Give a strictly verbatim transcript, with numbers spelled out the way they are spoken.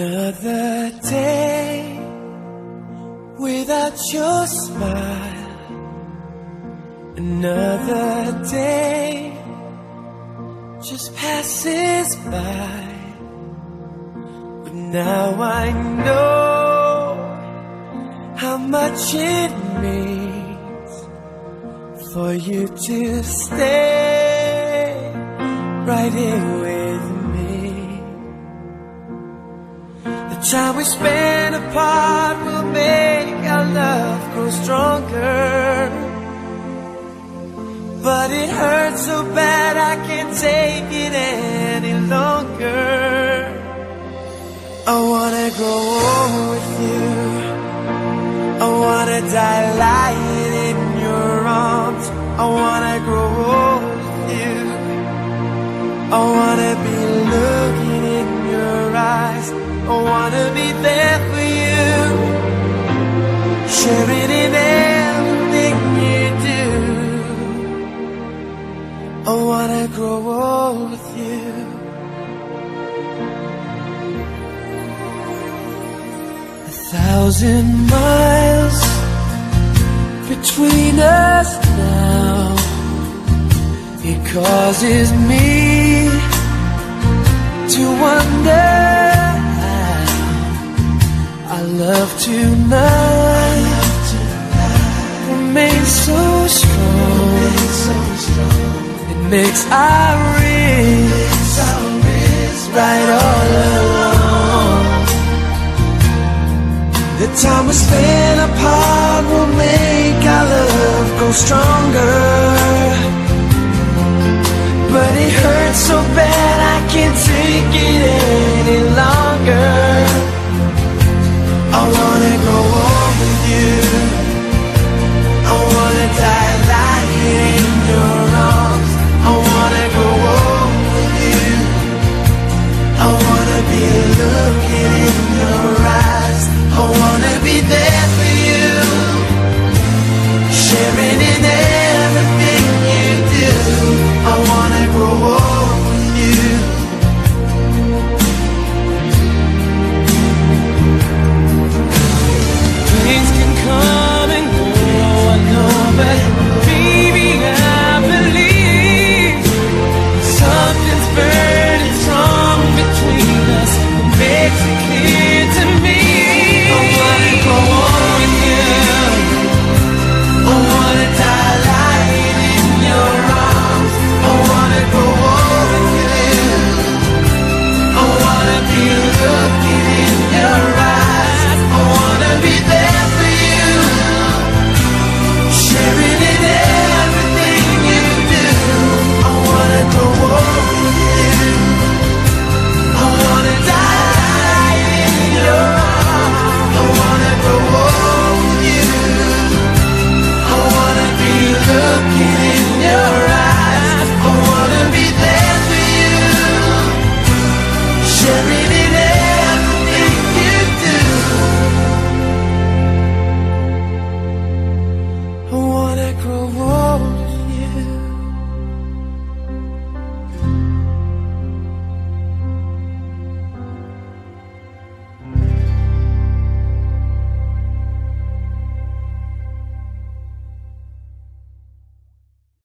Another day without your smile. Another day just passes by. But now I know how much it means for you to stay right here with me. The time we spend apart will make our love grow stronger. But it hurts so bad I can't take it any longer. I wanna grow old with you. I wanna die lying in your arms. I wanna grow old with you. I wanna be looking in your eyes. I wanna be there for you, sharing in everything you do. I wanna grow old with you. A thousand miles between us now. It causes me to wonder how our love tonight remains so strong. It makes our wrists right all along. The time we spend apart will make our love grow stronger. But it hurts so bad I can't take it